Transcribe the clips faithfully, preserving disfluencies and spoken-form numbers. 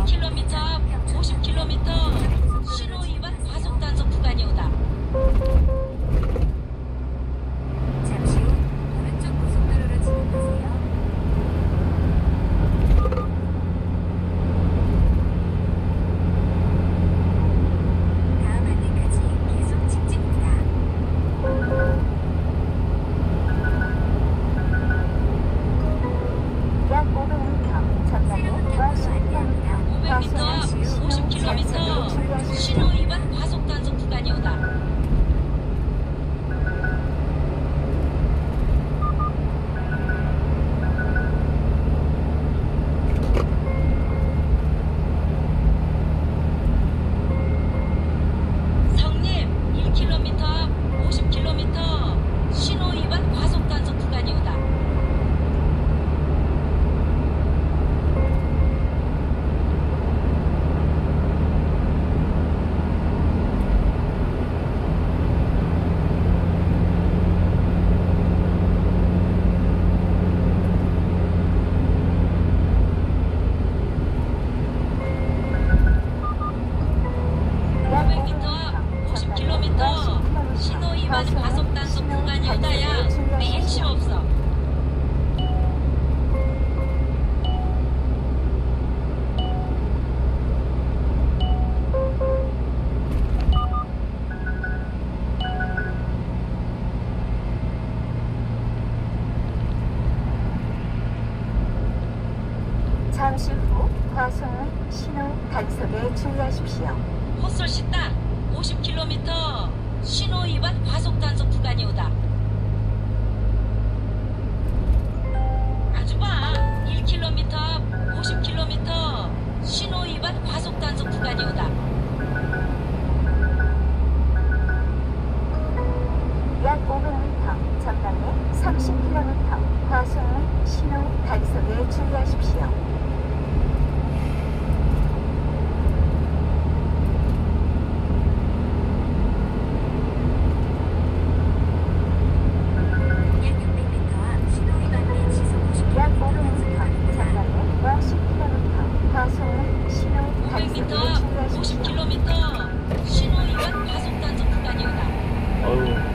킬로미터 앞 오십 킬로미터 신호 위반 과속 단속 구간이 오다. 잠시 후 오른쪽 고속도로로 진입하세요. 다음 안내까지 계속 직진입니다. 약 오백 미터 전방에 과속 구간입니다. 오백 미터 앞 오십 킬로미터 신호 위반 과속 단속 구간이 오다. 성님 일 킬로미터 앞 오십 킬로미터 신호 위반 과속 단속 구간이 오다. 오백 미터 앞 오십 킬로미터 신호 위반 과속 단속 구간이 오다야. 왜 핵심 없어? 잠시 후 과속은 신호 단속에 주의하십시오. 헛솔 식당 오십 킬로미터 신호 위반 과속 단속 구간이 오다. 아주 봐. 일 킬로미터 앞 오십 킬로미터 신호 위반 과속 단속 구간이 오다. 약 오백 미터 전방에 삼십 킬로미터 과속은 신호 단속에 주의하십시오. 약 육백 미터 앞 신호 위반 및 시속 오십 약 킬로미터 오백 단속 미터 구간입니다. 전방에 오십 킬로미터 과속은 신호 오백 미터 단속에 앞 오십 주의하십시오. 킬로미터 신호 위반 과속 단속 구간이 오다. 아유.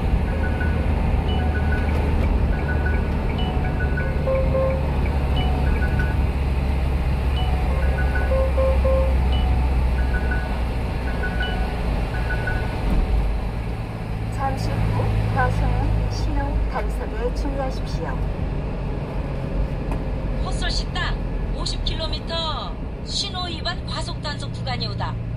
잠시 후 과속은 신호 단속에 주의하십시오. 헛솔 식당 오십 킬로미터 신호 위반 과속 단속 구간이 오다.